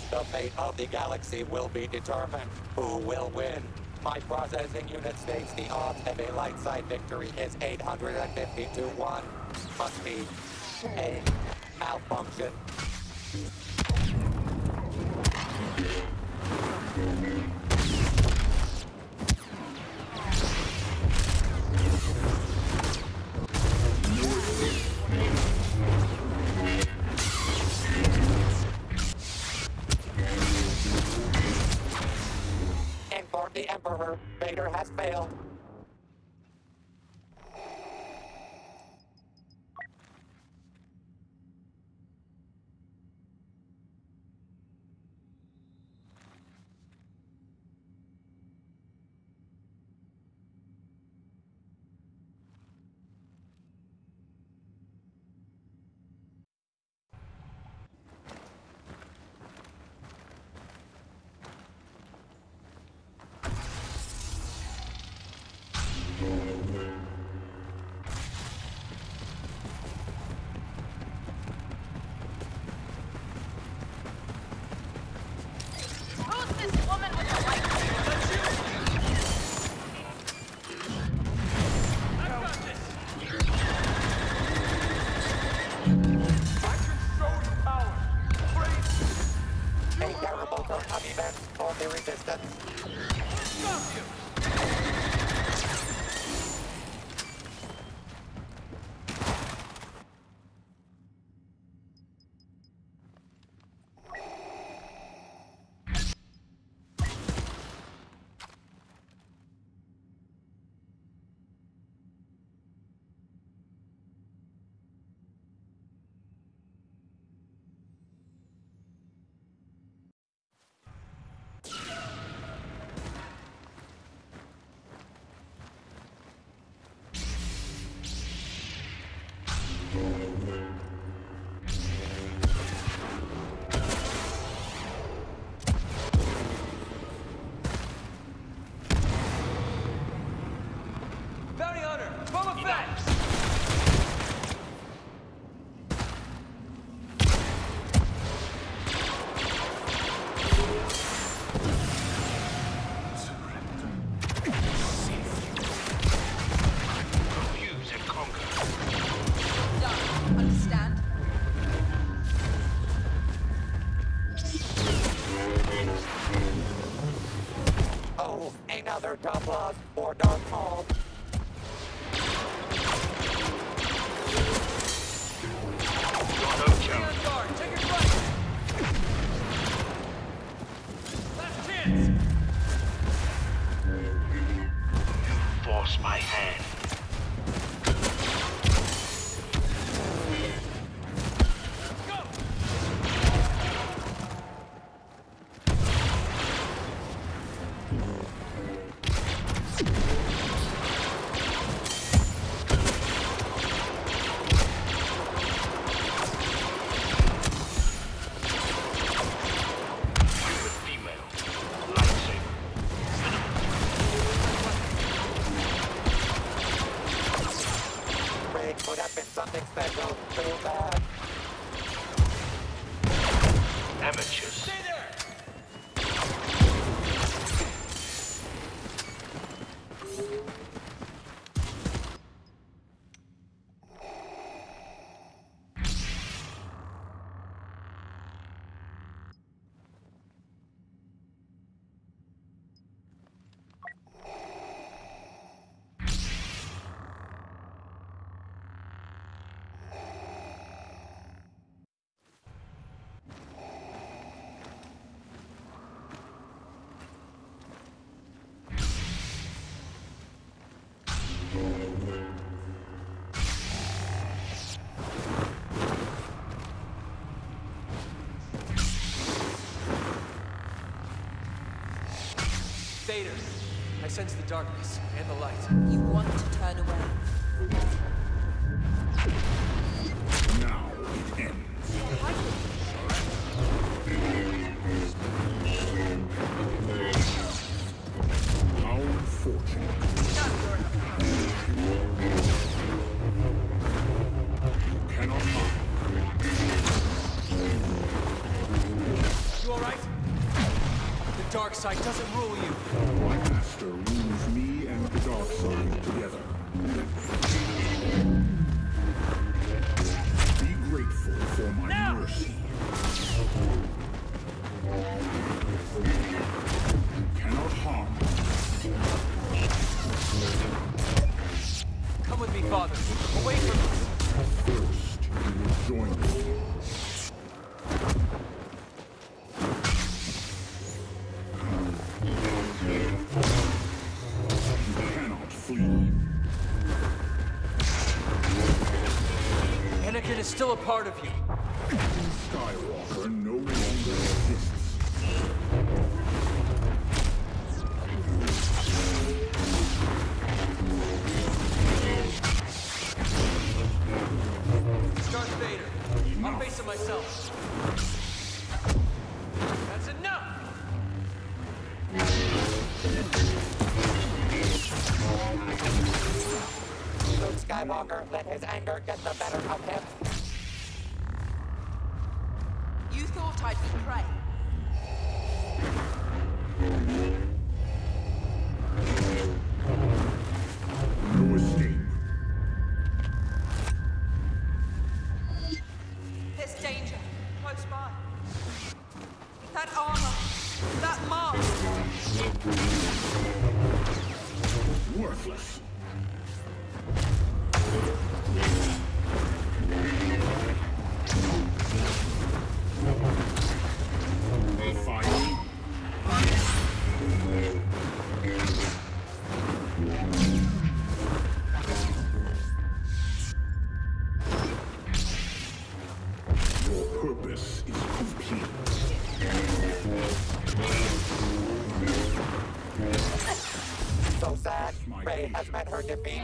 The fate of the galaxy will be determined. Who will win? My processing unit states the odds of a light side victory is 850 to 1. Must be a malfunction. Inform the Emperor. Vader has failed. Another top loss for Darth Maul. Stay on guard. Take it right. Last chance. You force my hand. Would have been something special. Too bad. Amateurs. Stay there. Vader, I sense the darkness and the light. You want to turn away. Now it ends. How unfortunate. You cannot hide. You all right? The dark side doesn't rule you. My master rules me and the dark side together. Be grateful for my mercy. You cannot harm me. Come with me, Father. Away from us. First, you will join me. You cannot flee. Anakin is still a part of you. Skywalker no longer exists. Darth Vader. I'll face him myself. That's enough! Luke Skywalker let his anger get the better of him. You thought I'd be prey. No escape. There's danger close by. That armor, that mask. Worthless. Defy me. Your purpose is complete. So sad, Rey has met her defeat.